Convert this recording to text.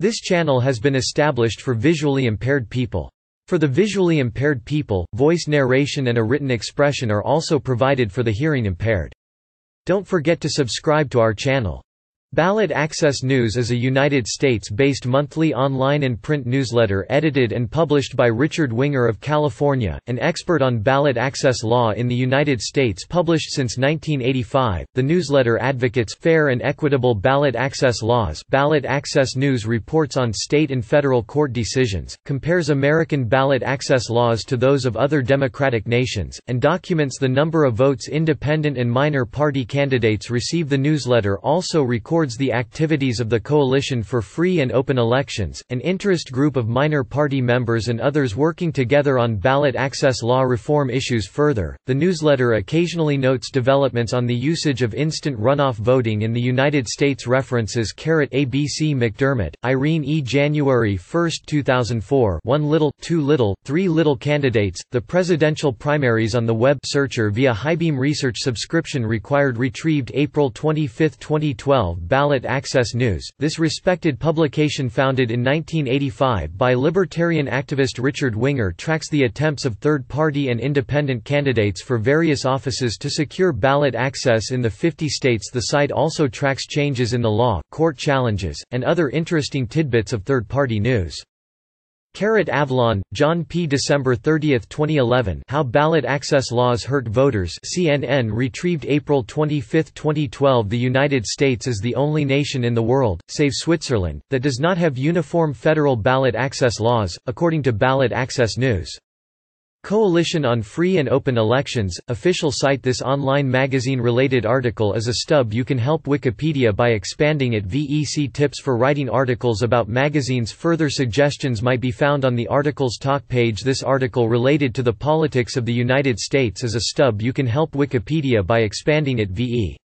This channel has been established for visually impaired people. For the visually impaired people, voice narration and a written expression are also provided for the hearing impaired. Don't forget to subscribe to our channel. Ballot Access News is a United States-based monthly online and print newsletter edited and published by Richard Winger of California, an expert on ballot access law in the United States. Published since 1985, the newsletter advocates fair and equitable ballot access laws. Ballot Access News reports on state and federal court decisions, compares American ballot access laws to those of other democratic nations, and documents the number of votes independent and minor party candidates receive. The newsletter also records the activities of the Coalition for Free and Open Elections, an interest group of minor party members and others working together on ballot access law reform issues. Further, the newsletter occasionally notes developments on the usage of instant runoff voting in the United States. References ABC McDermott, Irene E. January 1, 2004 One Little, Two Little, Three Little Candidates, the Presidential Primaries on the Web Searcher via Highbeam Research subscription required. Retrieved April 25, 2012 Ballot Access News, this respected publication founded in 1985 by libertarian activist Richard Winger tracks the attempts of third-party and independent candidates for various offices to secure ballot access in the 50 states. The site also tracks changes in the law, court challenges, and other interesting tidbits of third-party news. Avlon, John P. December 30, 2011 How Ballot Access Laws Hurt Voters. CNN retrieved April 25, 2012 The United States is the only nation in the world, save Switzerland, that does not have uniform federal ballot access laws, according to Ballot Access News. Coalition on Free and Open Elections, official site. This online magazine-related article is a stub you can help Wikipedia by expanding it. VEC tips for writing articles about magazines. Further suggestions might be found on the article's talk page. This article related to the politics of the United States is a stub you can help Wikipedia by expanding it. VE